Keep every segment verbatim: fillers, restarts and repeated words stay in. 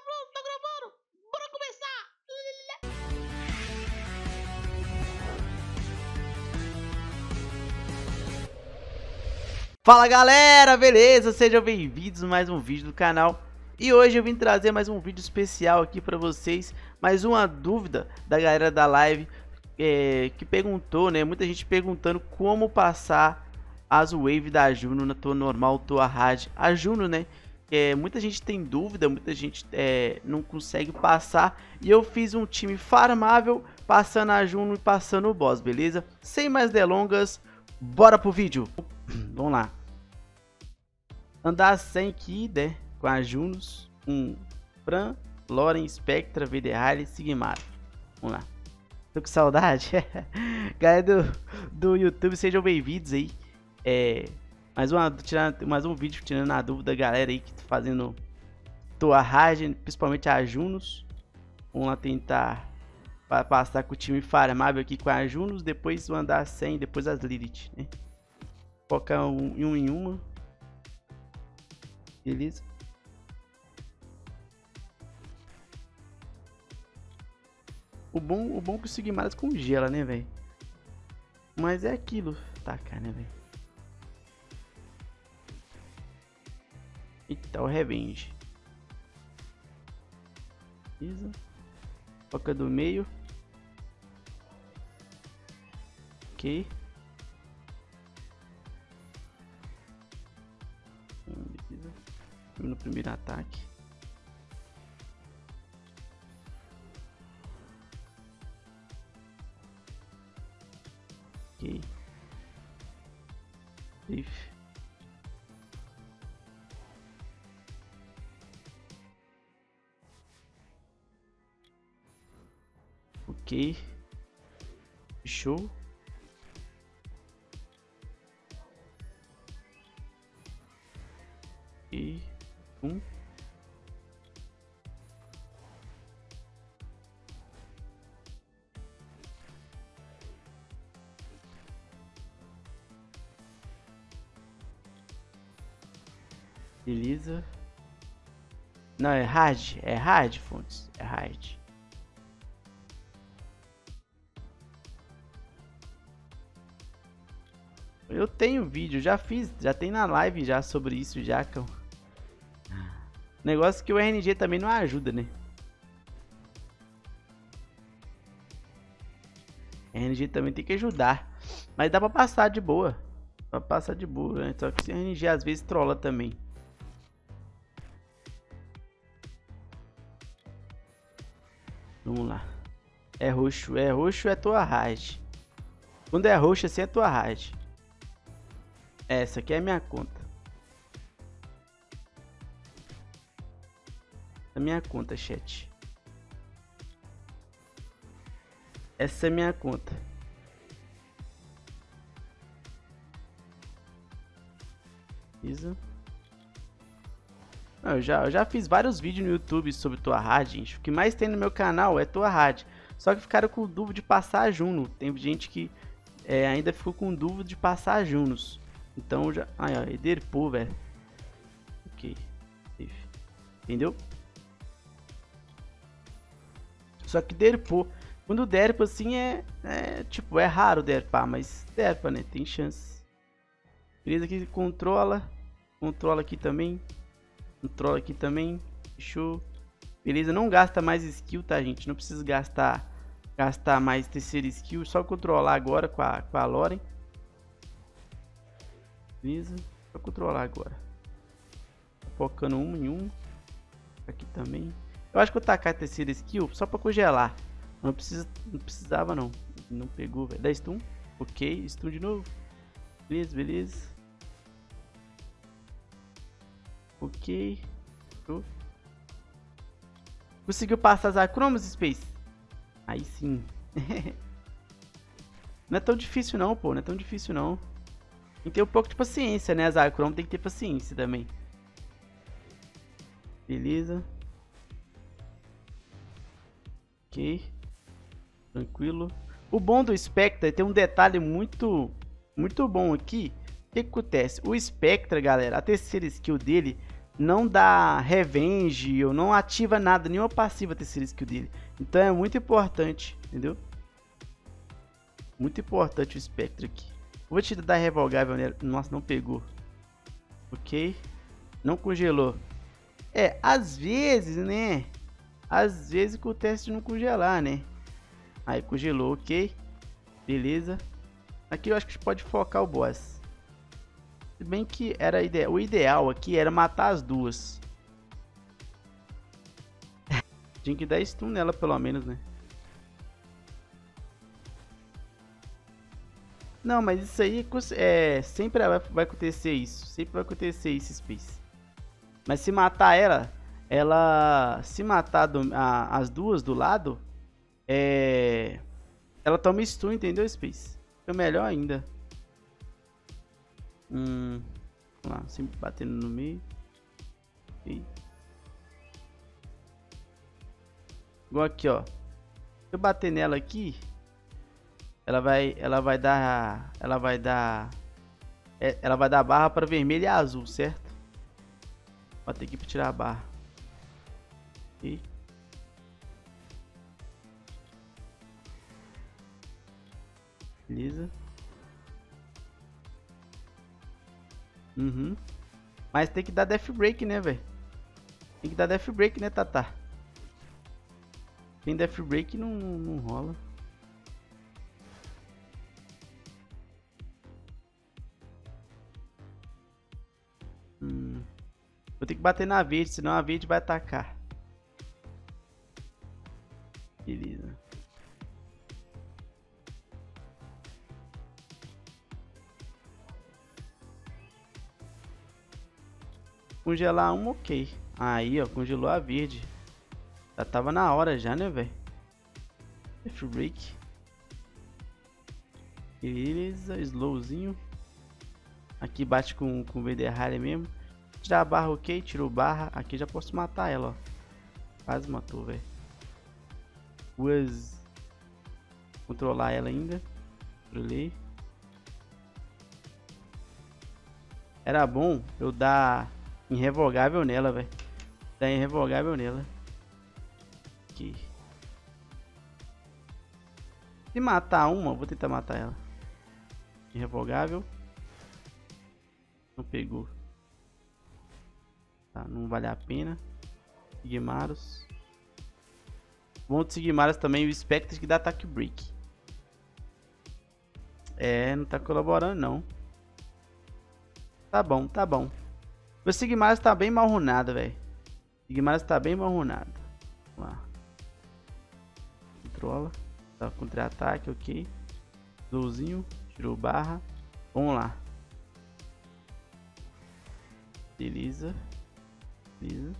pronto, tá gravando. Bora começar. Fala galera, beleza? Sejam bem-vindos a mais um vídeo do canal. E hoje eu vim trazer mais um vídeo especial aqui pra vocês. Mais uma dúvida da galera da live é, que perguntou, né? Muita gente perguntando como passar as wave da Juno na tua normal, tua hard. A Juno, né? É, muita gente tem dúvida, muita gente é, não consegue passar. E eu fiz um time farmável passando a Juno e passando o boss, beleza? Sem mais delongas, bora pro vídeo. Vamos lá. Andar cem aqui, né? Com a Junos, um Fran, Loren, Spectra, V D Harley, Sigmar. Vamos lá. Tô com saudade. Galera do, do YouTube, sejam bem-vindos aí. É, mais, uma, tirando, mais um vídeo tirando a dúvida da galera aí que tá fazendo tua rage, principalmente a Junos. Vamos lá tentar passar com o time farmável aqui com a Junos. Depois o andar cem, depois as Lilith, né? Focar um, um em uma. Beleza? O bom, o bom que o Sigmaras congela, né, velho? Mas é aquilo. Tacar, né, velho? Eita, o Revenge. Beleza. Foca do meio. Ok. Beleza. No primeiro ataque. Ok. Safe. Ok. Show. E um. Beleza. Não, é hard. É hard, fontes. É hard. Eu tenho vídeo, já fiz, já tem na live já sobre isso já, cão. Negócio que o R N G também não ajuda, né? R N G também tem que ajudar. Mas dá pra passar de boa. Dá pra passar de boa, né? Só que o R N G às vezes trola também. Vamos lá. É roxo, é roxo, é tua raid. Quando é roxo assim é tua raid. Essa aqui é a minha conta. A minha conta, chat. Essa é a minha conta. Isa. Não, eu, já, eu já fiz vários vídeos no YouTube sobre tua hard, gente. O que mais tem no meu canal é tua hard. Só que ficaram com dúvida de passar a Juno. Tem gente que é, ainda ficou com dúvida de passar a Junos. Então já... Ai, ó, Ederpô, velho. Ok. Entendeu? Só que derpou. Quando derpa assim é, é... Tipo, é raro derpar, mas derpa, né? Tem chance. Beleza, aqui controla. Controla aqui também. Controla aqui também. Fechou. Beleza, não gasta mais skill, tá, gente? Não precisa gastar gastar mais terceira skill. Só controlar agora com a, com a Loren. Beleza, só controlar agora. Focando um em um. Aqui também. Eu acho que eu tacar a terceira skill só pra congelar. Não, precisa, não precisava não. Não pegou, velho. dá stun. Ok, stun de novo. Beleza, beleza. Ok. Show. Conseguiu passar as acromos, Space? Aí sim. Não é tão difícil não, pô. Não é tão difícil não. Tem que ter um pouco de paciência, né? As acromos tem que ter paciência também. Beleza. Ok. Tranquilo. O bom do Spectra tem um detalhe muito, muito bom aqui. O que, que acontece? O Spectra, galera, a terceira skill dele não dá revenge ou não ativa nada, nenhuma passiva a terceira skill dele. Então é muito importante, entendeu? Muito importante o Spectre aqui. Vou te dar revogável nela. Nossa, não pegou. Ok. Não congelou. É, às vezes, né? Às vezes acontece de não congelar, né? Aí, congelou, ok. Beleza. Aqui eu acho que a gente pode focar o boss. Se bem que era ide o ideal aqui era matar as duas. Tinha que dar stun nela pelo menos, né? Não, mas isso aí é, sempre vai, vai acontecer isso. Sempre vai acontecer isso, Space. Mas se matar ela, ela... Se matar do, a, as duas do lado, é... ela toma stun, entendeu, Space? Fica melhor ainda. Hum... Vamos lá, sempre batendo no meio. E... Igual aqui, ó. Se eu bater nela aqui... Ela vai, ela vai dar, ela vai dar, é, ela vai dar barra para vermelho e azul, certo? Vou ter que tirar a barra. E beleza. Uhum. Mas tem que dar death break, né, velho? Tem que dar death break, né, Tata? Tem death break não, não rola. Hum. Vou ter que bater na verde, senão a verde vai atacar. Beleza. Congelar um, ok. Aí, ó, congelou a verde. Já tava na hora já, né, velho? Death break. Beleza, slowzinho. Aqui bate com, com o Vederhale mesmo. Tirar a barra, ok. Tirou barra. Aqui já posso matar ela, ó. Quase matou, velho. Duas. Controlar ela ainda. Controlei. Era bom eu dar irrevogável nela, velho. Dar irrevogável nela. Aqui. Se matar uma, vou tentar matar ela. Irrevogável. Não pegou. Tá, não vale a pena. Sigmaros. Bom de Sigmaros também o Spectre que dá ataque break. É, não tá colaborando não. Tá bom, tá bom. Meu Sigmaros tá bem mal runado, velho. Sigmaros tá bem mal runado. Vamos lá. Controla. Tá, contra-ataque, ok. Slowzinho. Tirou barra. Vamos lá. Beleza. Beleza.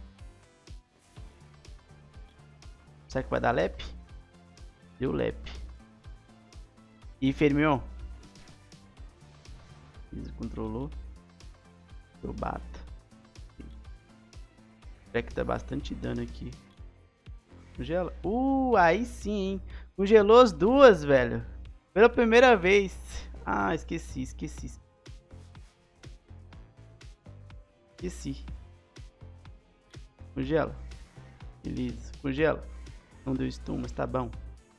Será que vai dar lep? Deu lep. E Fermion. Beleza, controlou. Eu bato. Será que dá bastante dano aqui? Congela. Uh, aí sim, hein? Congelou as duas, velho. Pela primeira vez. Ah, esqueci, esqueci. Esqueci. Congela. Beleza. Congela. Não deu stun, mas tá bom.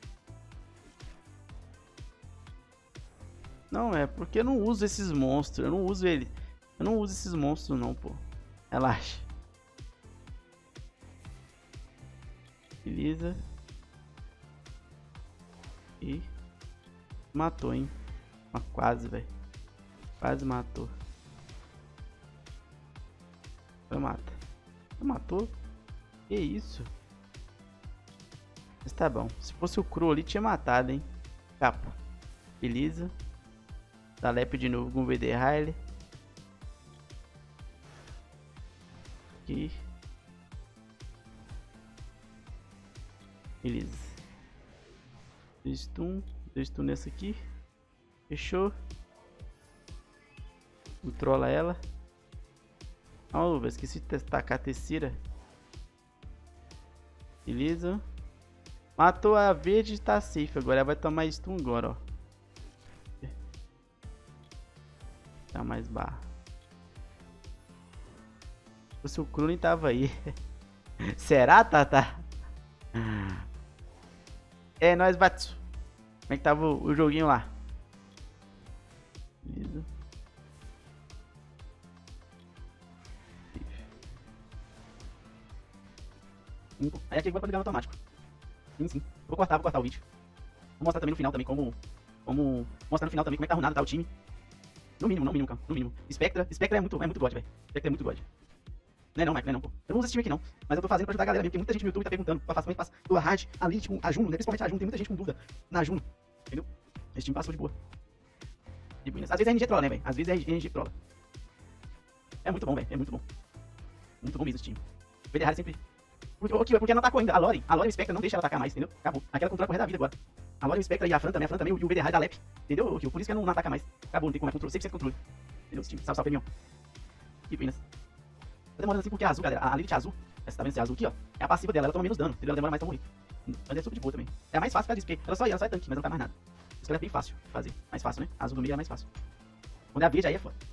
Não, é porque eu não uso esses monstros. Eu não uso ele. Eu não uso esses monstros não, pô. Relaxa. Beleza. E... matou, hein. Mas quase, velho. Quase matou. Foi mata. Matou? Que isso? Mas tá bom. Se fosse o Cru ali, tinha matado, hein. Capa. Beleza. Dá lep de novo com o Vederhale. Aqui. Beleza. Deu stun. Deu stun nessa aqui. Fechou. Controla ela. Oh, eu esqueci de tacar a terceira. Beleza. Matou a verde e tá safe. Agora ela vai tomar stun agora, ó. Dá mais barra. Se o Krillin tava aí. Será, Tata? É, nós Batsu. Como é que tava o, o joguinho lá? Beleza. Aí aqui vai pra ligar no automático. Sim, sim. Vou cortar, vou cortar o vídeo. Vou mostrar também no final também como... como mostrar no final também como é que tá runado, tá o time. No mínimo, no mínimo, no mínimo. Spectra, Spectra é muito, é muito god, velho. Spectra é muito god. Não é não, Mike, não é não, pô. Eu não uso esse time aqui não. Mas eu tô fazendo pra ajudar a galera mesmo, porque muita gente no YouTube tá perguntando. Pra facilmente passar do hard, ali, tipo, a Juno, né? Principalmente a Juno, tem muita gente com dúvida na Juno. Entendeu? Esse time passou de boa. De boa. Às vezes é R N G trola, né, velho? Às vezes é R N G trola. É muito bom, velho. É muito bom. Muito bom mesmo esse time. O V D Hard sempre... Porque, porque, porque não atacou ainda. A Lore, a Lore e o Spectra não deixa ela atacar mais, entendeu? Acabou. Aquela controla correr da vida agora. A Lore e o Spectra e a Fran também, a Fran também, e o V D Hard da Lep. Entendeu? Por isso que ela não, não ataca mais. Acabou, não tem como, é controle, cem por cento controle. Entendeu? Esse time, salve, salve, Pemion. Que penas. Tá demorando assim porque a azul, galera, a Lilith azul, essa tá vendo esse azul aqui, ó, é a passiva dela, ela toma menos dano, entendeu? Ela demora mais pra morrer. Mas é super de boa também. É a mais fácil pra disso, porque ela só ia, ela só é tanque, mas não tá mais nada. Isso que ela é bem fácil de fazer. Mais fácil, né? A azul do meio é mais fácil. Quando é a verde aí é foda.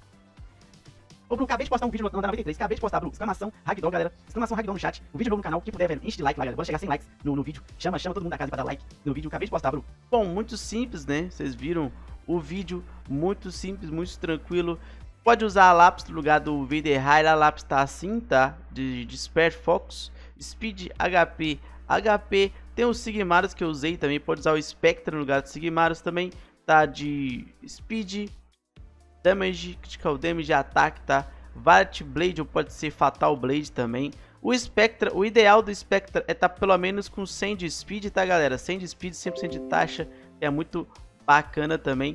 Ô, Bruno, acabei de postar um vídeo no canal noventa e três. Acabei de postar, Bruno. Exclamação Ragdoll, galera. Exclamação Ragdoll no chat. O vídeo novo no canal. Quem puder, velho, enche de like lá, galera. Bora chegar a cem likes no, no vídeo. Chama, chama todo mundo da casa pra dar like no vídeo. Acabei de postar, Bruno. Bom, muito simples, né? Vocês viram o vídeo. Muito simples, muito tranquilo. Pode usar a lápis no lugar do V D High. A lápis tá assim, tá? De, de Spare Focus. Speed, H P, H P. Tem os Sigmaros que eu usei também. Pode usar o Spectra no lugar dos Sigmaros também. Tá de Speed, Damage, Critical Damage, Ataque, tá? Valiant Blade ou pode ser Fatal Blade também. O Spectra, o ideal do Spectra é estar tá pelo menos com cem de Speed, tá, galera? cem de Speed, cem por cento de taxa. É muito bacana também.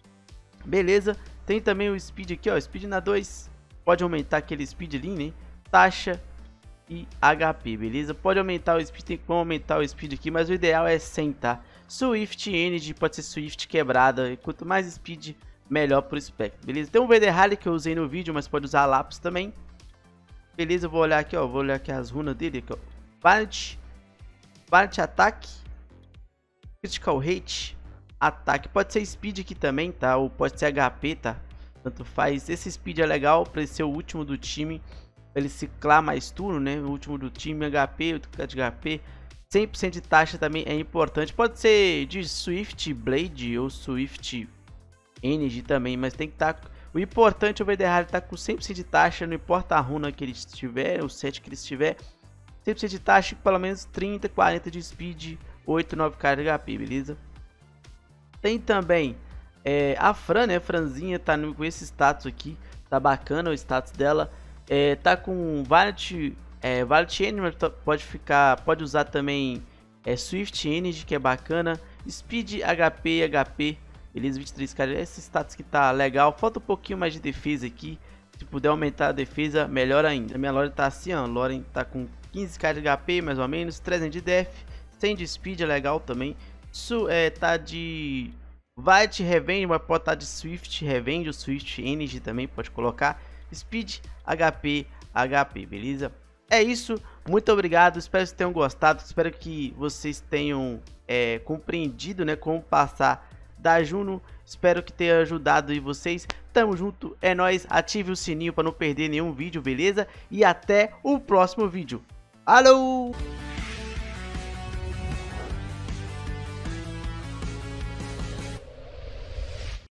Beleza. Tem também o Speed aqui, ó. Speed na dois. Pode aumentar aquele Speed ali, né? Taxa e H P, beleza? Pode aumentar o Speed, tem como aumentar o Speed aqui, mas o ideal é cem, tá? Swift Energy, pode ser Swift quebrada. E quanto mais Speed, melhor pro Spectre, beleza? Tem um V D Harley que eu usei no vídeo, mas pode usar a lápis também. Beleza, eu vou olhar aqui, ó. Vou olhar aqui as runas dele, aqui, ó. Valiant, Valiant Ataque, Critical Rate, Ataque. Pode ser Speed aqui também, tá? Ou pode ser H P, tá? Tanto faz. Esse Speed é legal pra ele ser o último do time. Pra ele ciclar mais turno, né? O último do time, H P, o de H P. cem por cento de taxa também é importante. Pode ser de Swift Blade ou Swift Energy também, mas tem que estar... Tá... O importante é o V D Hard estar tá com cem por cento de taxa, não importa a runa que ele estiver, o set que ele estiver. cem por cento de taxa com pelo menos trinta, quarenta de speed, oito, nove k de H P, beleza? Tem também é, a Fran, né? Franzinha tá no, com esse status aqui, tá bacana o status dela. É, tá com Valiant, é, Valiant Animal, pode ficar, pode usar também é, Swift Energy, que é bacana. Speed, H P, H P. Beleza, vinte e três, cara, esse status que tá legal. Falta um pouquinho mais de defesa aqui. Se puder aumentar a defesa, melhor ainda. A minha Lore tá assim, ó. Lore tá com quinze k de H P, mais ou menos. trezentos de def. cem de speed, é legal também. Isso é, tá de Valiant Revenge, mas pode estar tá de Swift Revenge ou Swift Energy também, pode colocar. Speed, H P, H P, beleza? É isso, muito obrigado. Espero que vocês tenham gostado. Espero que vocês tenham é, compreendido, né, como passar da Juno. Espero que tenha ajudado aí vocês. Tamo junto, é nóis. Ative o sininho para não perder nenhum vídeo, beleza? E até o próximo vídeo. Alô!